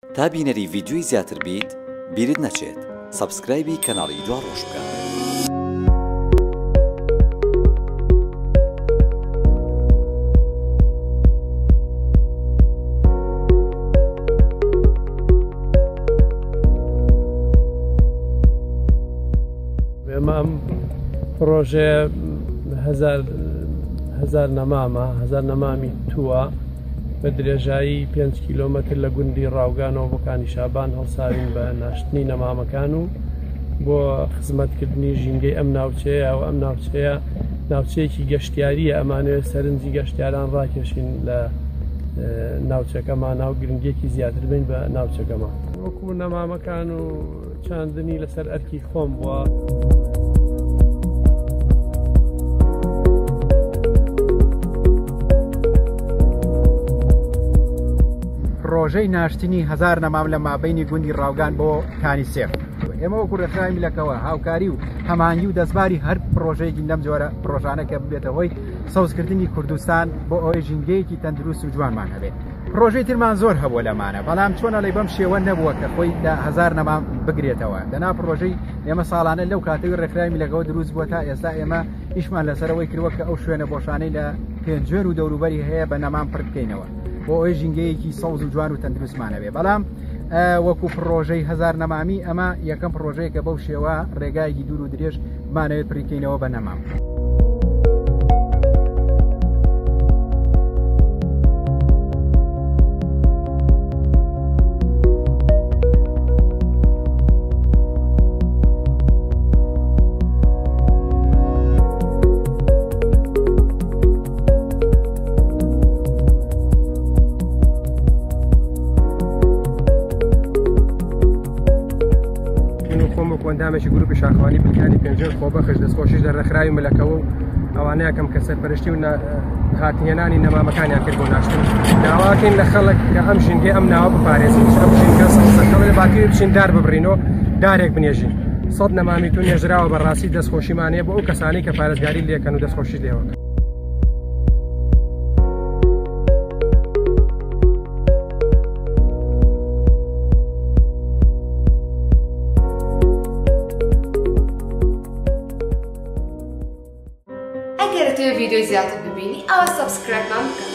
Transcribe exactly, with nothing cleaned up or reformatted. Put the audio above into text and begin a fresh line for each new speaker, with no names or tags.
تا بینەری ڤیدیۆی زیاتر بیت بیرت نەچێت سەبسکرایبی کەناڵی دوا ڕۆژ بکە.
ئەم پرۆژێ هەزار نەمامە هەزار نەمامی تووە بە درێژایی پێنج کیلۆمەتر لە گوندی ڕاوگانەوە بۆ کانیشابان هەڵساوین بە ناشتنی نەمامەکان و بۆ خزمەتکردنی ژینگەی ئەم ناوچەیە و ئەم ناوچەیە ناوچەیەکی گەشتیاریە ئەمانەوێت سەرنجی گەشتیاران ڕاکێشین لە ناوچەکەمانە و گرنگێکی زیاتر بین بە ناوچەکەمان وەکو نەمامەکان و چاندنی لەسەر ئەرکی خۆم بووە.
پرۆژەی ناشتنی هەزار نەمام لە مابەینی گوندی ڕاوگان بۆ کانیسێف ئێمە وەکو ڕێکخراوی میلەکەوە هاوکاری و هەمانگی و دەستباری هەر پرۆژەیەکی لەم جۆرە پرۆژانەکە ببێتە هۆی سەوزکردنی کوردستان بۆ ئەوەی ژینگەیەکی تەندروست و جوانمان هەبێت. پرۆژەی ترمان زۆر هەبووە لەمانە بەڵام چۆنە لەی بەم شێوە نەبووە کە خۆی لە هەزار نەمام بگرێتەوە. دەنا پرۆژەی ئێمە ساڵانە لەو کاتەوەی ڕێکخراوی میلەکەوە دروست بووە تا ئێستا ئێمە ئیشمان لەسەرەوەی کردووە کە ئەو شوێنە بۆشانەی لە پێنجێر و دەوروبەری هەیە بە نەمام پڕ بکەینەوە بۆ ئەوەی ژینگەیەکی سەوز و جوان و تەندروستمانە بێ. بەڵام وەکو پرۆژەی هەزار نەمامی ئەمە یەکەم پرۆژەیە کە بەو شێوە ڕێگایەکی دوور و درێژ مانەوێت پڕیکەینەوە بە نەمام.
وەندامێکی گروپی شاخوانی بنیانی پێنجێر خۆبەخش دەستخۆشیش لە ڕێکخراوی ملەکەوە و ئەوانەیە کەم کە سەرپەرشتی و هاتنێنانی نەمامەکانیان کرد بۆ ناشتن داواکەین لە خەڵک کە ئەم ژینگەی ئەم ناوە بپارێزین ئەم ژینگە سەخەڵی باکوێ بچین دار ببڕینەوە دارێک بنێژین سەد نەمامی تو نێژراوە بەڕاستی دەستخۆشیمانەیە بۆ ئەو کەسانی کە پارێزگاری لێکەن و دەستخۆشی لێوە.
اگر توی ویدیو زیاتر ببینی، ئەوە سبسکرایب بکە.